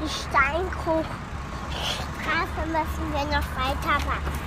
die Steinbruchstraße müssen wir noch weitermachen.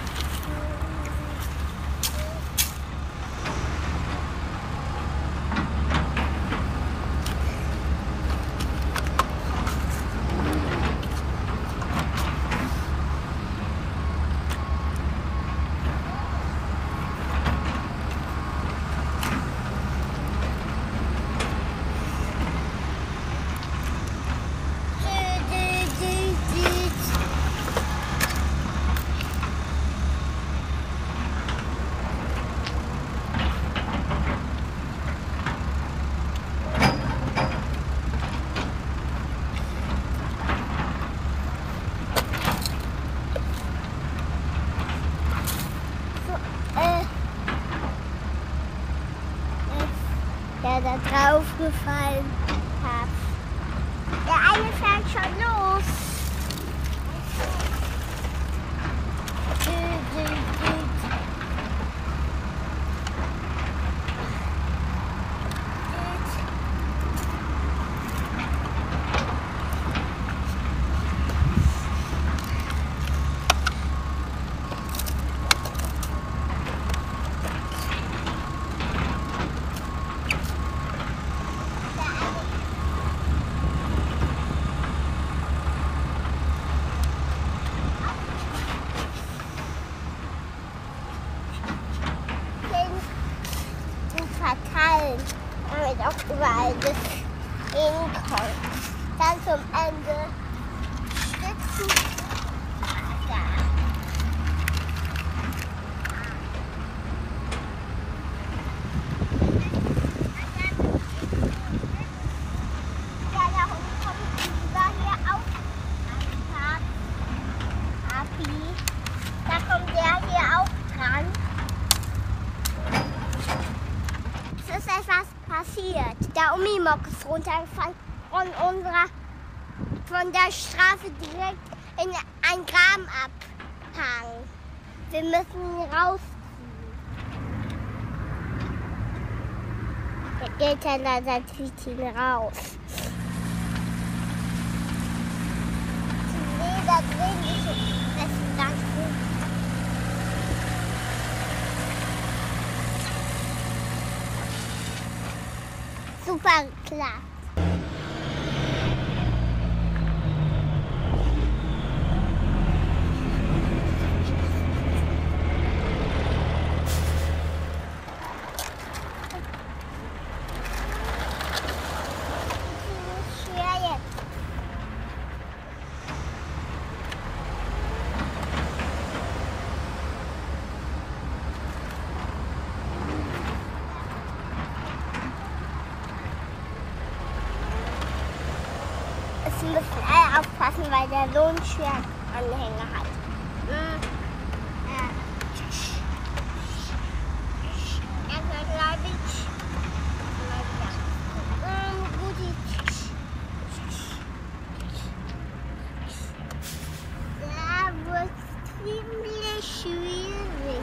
Der da drauf gefallen hat. Der eine fährt schon los. Verteilen, damit auch überall das hinkommt. Dann zum Ende sitzen. Da. Ja, da unten kommt über hier auf. Papi. Da kommt der hier auch dran. Es ist etwas passiert. Der Umimok ist runtergefallen von der Straße direkt in einen Grabenabhang. Wir müssen ihn rausziehen. Der geht dann leider zieht ihn raus. Nee, da drin ist es. Besten Dank. Super klar. Schwer jetzt. Es müssen alle aufpassen, weil der so einen schweren Anhänger hat. Der wird ziemlich schwierig.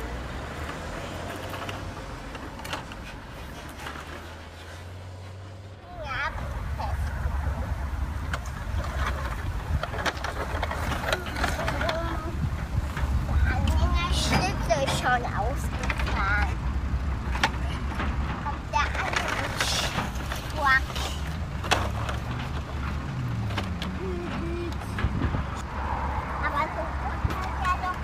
Schon ausgefahren. Kommt der andere Schwack. Aber so gut hat er doch.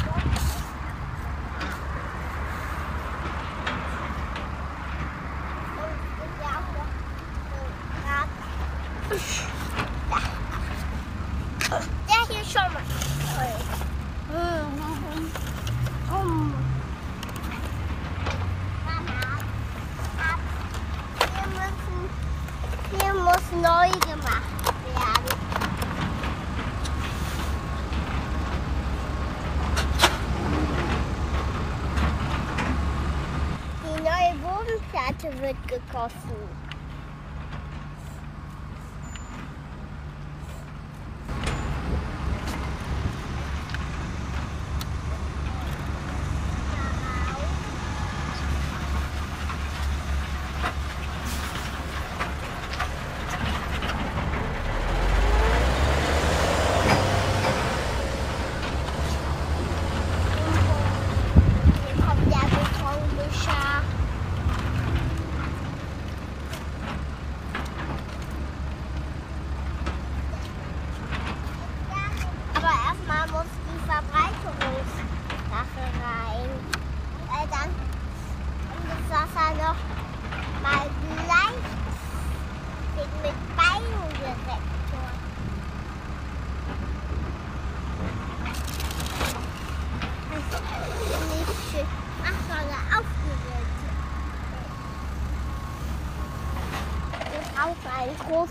Und ist ja auch noch so der hier schon mal. Hier muss neu gemacht werden. Die neue Bodenplatte wird gegossen.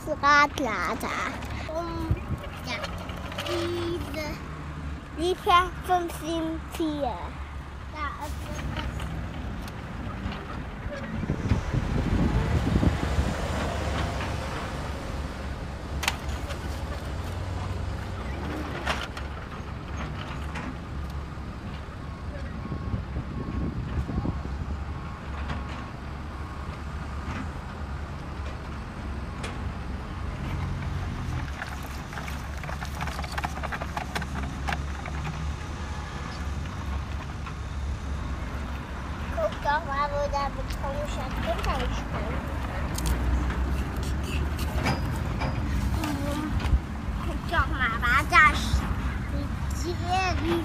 großen Radlader. Ja, diese Liefer 574. Da ist das. Guck doch mal, wo der Betonschatz runtergesprungen ist. Guck doch mal, was da steht.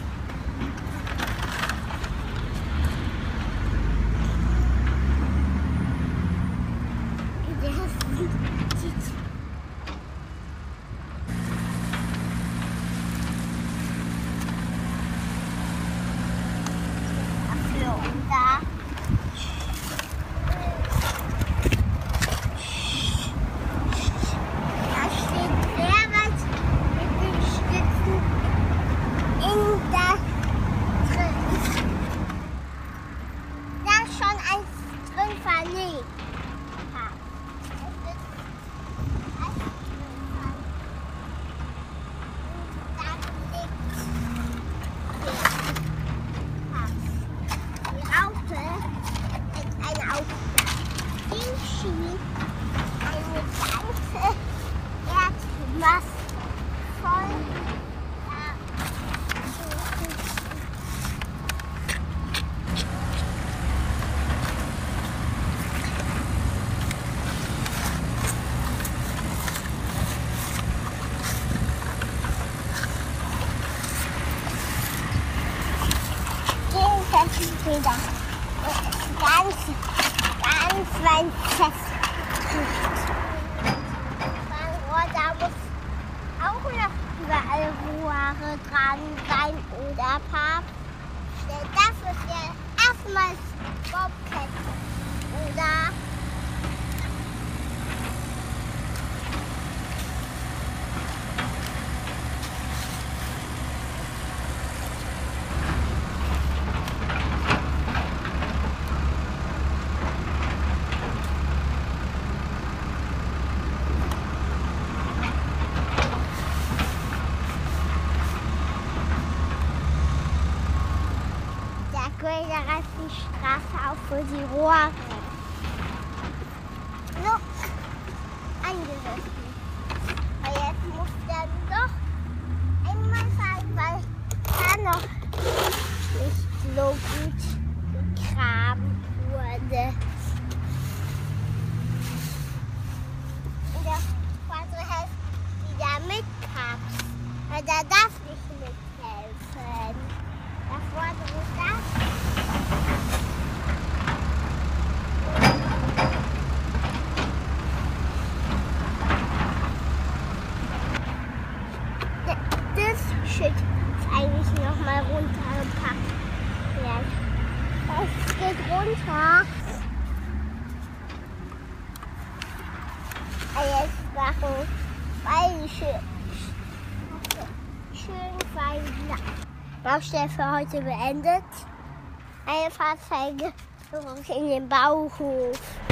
Da. Da steht sehr was mit den Stützen in der drin. Da ist schon eins drin verlegt. Was voll wieder. Ganz weit fest. Da muss auch noch überall Rohre dran sein oder Papst. Das ist ja erstmal Bobkette, oder? Da reißt die Straße auf für die Rohre. So, angerissen. Aber jetzt muss der doch einmal fahren, weil da noch nicht so gut gegraben wurde. Und der Vater hilft wieder mit Papst, weil der darf nicht mithelfen. Der Vater ist da. Das Schild ist eigentlich noch mal runtergepackt. Ja, es geht runter. Jetzt machen beide schön fein. Baustelle für heute beendet. Eine Fahrzeuge in den Bauhof.